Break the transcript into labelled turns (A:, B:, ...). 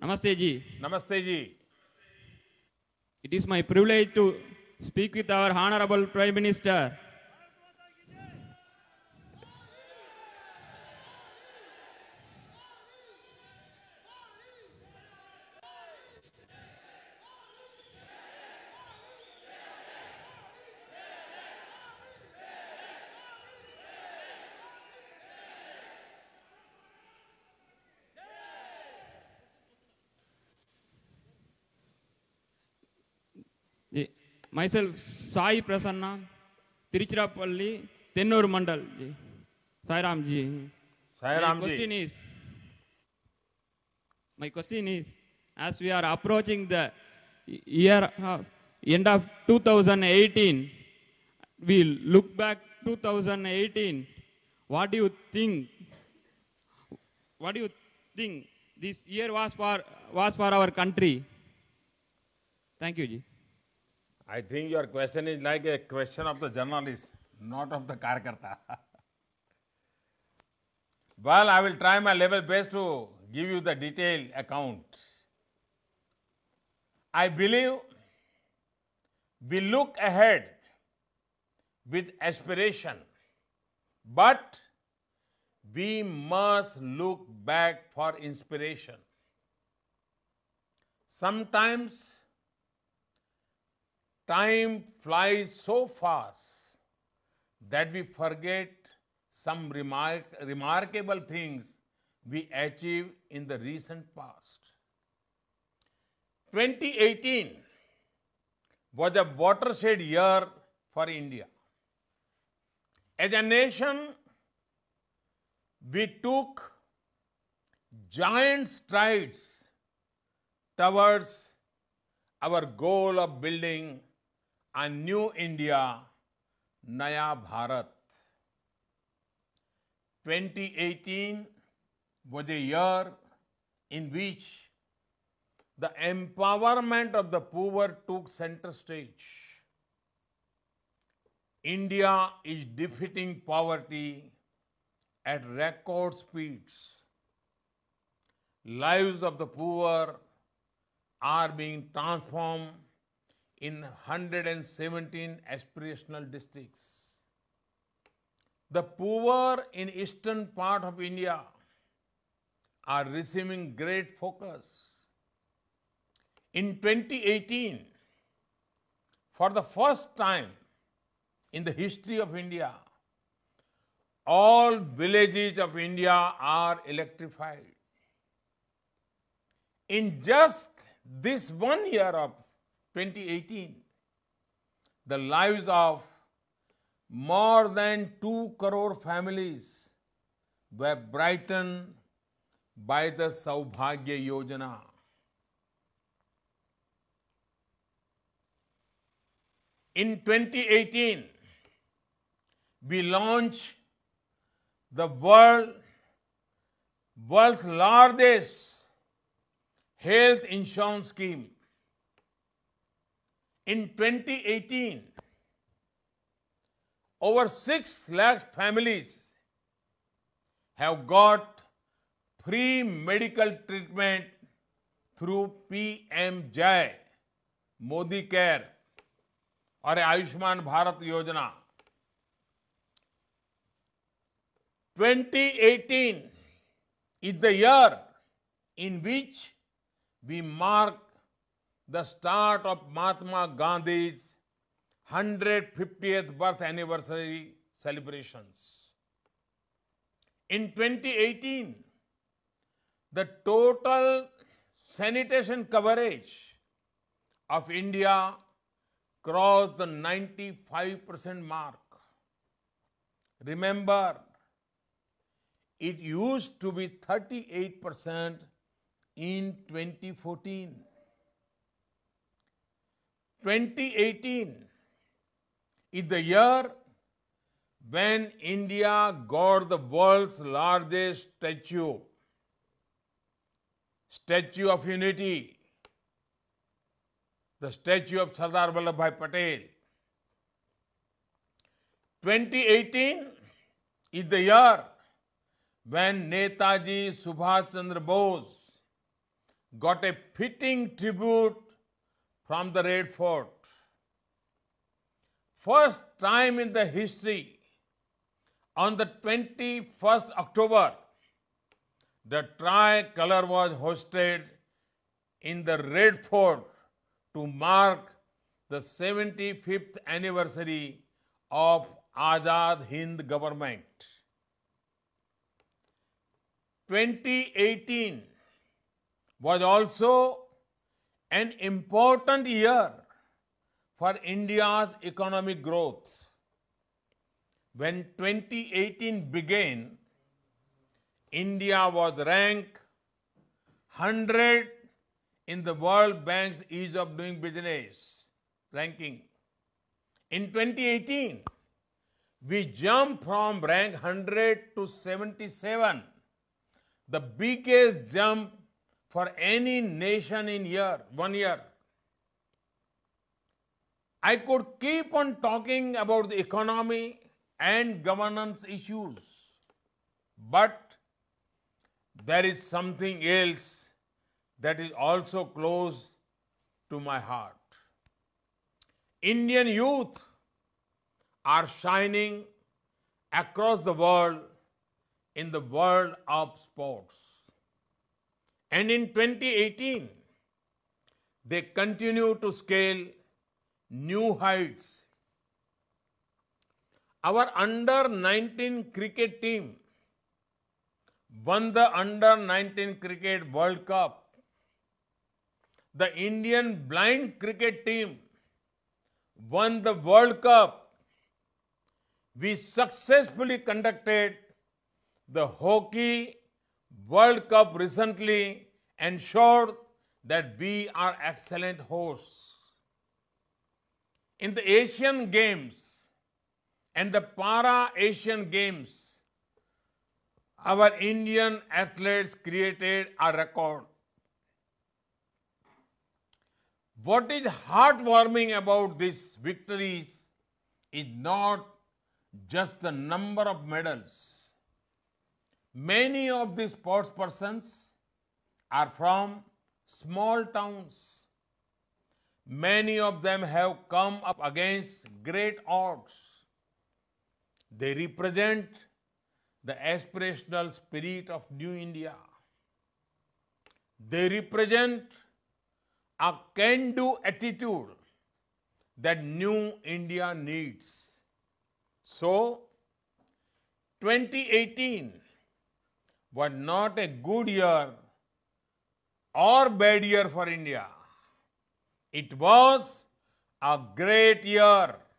A: Namaste ji.
B: Namaste ji.
A: It is my privilege to speak with our Honorable Prime Minister. Myself, Sai Prasanna, Tiruchirappalli, Tennur Mandal. Sai Ram ji.
B: Sai Ram ji.
A: My question is, as we are approaching the year end of 2018, we look back 2018. What do you think? What do you think this year was for our country? Thank you, ji.
B: I think your question is like a question of the journalist, not of the Karyakarta. Well, I will try my level best to give you the detailed account. I believe we look ahead with aspiration, but we must look back for inspiration. Sometimes time flies so fast that we forget some remarkable things we achieved in the recent past. 2018 was a watershed year for India. As a nation, we took giant strides towards our goal of building a new India, Naya Bharat. 2018 was a year in which the empowerment of the poor took center stage. India is defeating poverty at record speeds. Lives of the poor are being transformed in 117 aspirational districts. The poor in eastern part of India are receiving great focus. In 2018, for the first time in the history of India, all villages of India are electrified. In just this 1 year of 2018, the lives of more than 2 crore families were brightened by the Saubhagya Yojana. In 2018, we launched the world's largest health insurance scheme. In 2018, over 6 lakh families have got free medical treatment through PM Jai, Modi Care और आयुष्मान भारत योजना. 2018 is the year in which we mark the start of Mahatma Gandhi's 150th birth anniversary celebrations. In 2018, the total sanitation coverage of India crossed the 95% mark. Remember, it used to be 38% in 2014. 2018 is the year when India got the world's largest Statue of Unity, the statue of Sardar Vallabhbhai Patel. 2018 is the year when Netaji Subhash Chandra Bose got a fitting tribute from the Red Fort. First time in the history, on the 21st October, the tricolor was hosted in the Red Fort to mark the 75th anniversary of Azad Hind government. 2018 was also an important year for India's economic growth. When 2018 began, India was ranked 100 in the World Bank's Ease of Doing Business ranking. In 2018, we jumped from rank 100 to 77, the biggest jump for any nation in 1 year. I could keep on talking about the economy and governance issues, but there is something else that is also close to my heart. Indian youth are shining across the world in the world of sports. And in 2018, they continue to scale new heights. Our under-19 cricket team won the under-19 cricket World Cup. The Indian blind cricket team won the World Cup. We successfully conducted the Hockey World Cup recently and showed that we are excellent hosts. In the Asian Games and the Para-Asian Games, our Indian athletes created a record. What is heartwarming about these victories is not just the number of medals. Many of these sports persons are from small towns. Many of them have come up against great odds. They represent the aspirational spirit of New India. They represent a can-do attitude that New India needs. So, 2018 was not a good year or bad year for India. It was a great year